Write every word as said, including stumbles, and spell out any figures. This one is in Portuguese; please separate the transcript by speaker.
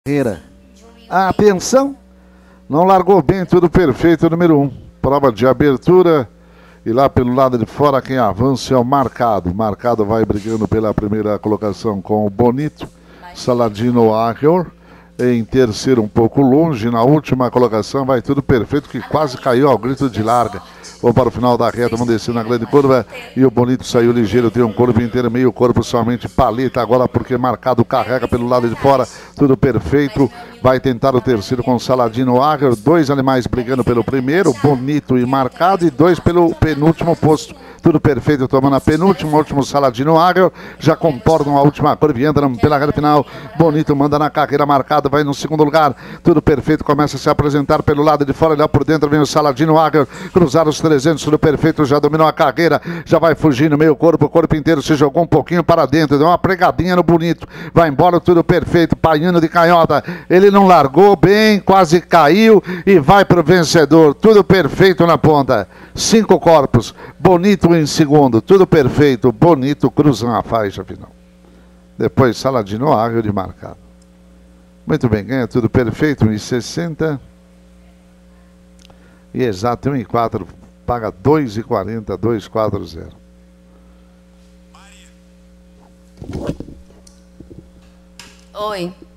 Speaker 1: carreira. Atenção, não largou bem, tudo perfeito, número um. Prova de abertura e lá pelo lado de fora quem avança é o Marcado. Marcado vai brigando pela primeira colocação com o Bonito. Saladino Aguiar em terceiro, um pouco longe. Na última colocação vai tudo perfeito, que quase caiu ao grito de larga. Vamos para o final da reta, vamos descer na grande curva e o Bonito saiu ligeiro, tem um corpo inteiro, meio corpo somente paleta agora porque Marcado carrega pelo lado de fora, tudo perfeito. Vai tentar o terceiro com Saladino Aguiar, dois animais brigando pelo primeiro, Bonito e Marcado, e dois pelo penúltimo posto. Tudo perfeito, tomando a penúltima, último Saladino Aguiar, já comportam a última curva e entram pela reta final. Bonito manda na carreira, Marcado vai no segundo lugar, tudo perfeito, começa a se apresentar pelo lado de fora, lá por dentro vem o Saladino Aguiar, cruzar os trezentos, tudo perfeito, já dominou a carreira, já vai fugindo, meio corpo, o corpo inteiro se jogou um pouquinho para dentro, deu uma pregadinha no Bonito, vai embora, tudo perfeito, Paiano de canhota, ele não largou bem, quase caiu e vai para o vencedor, tudo perfeito na ponta, cinco corpos, Bonito em segundo, tudo perfeito, Bonito cruzando a faixa final. Depois Saladino Aguiar de Marcado. Muito bem, ganha tudo perfeito, um e sessenta. E exato, um e quatro, paga dois e quarenta, dois quatro zero.
Speaker 2: Oi.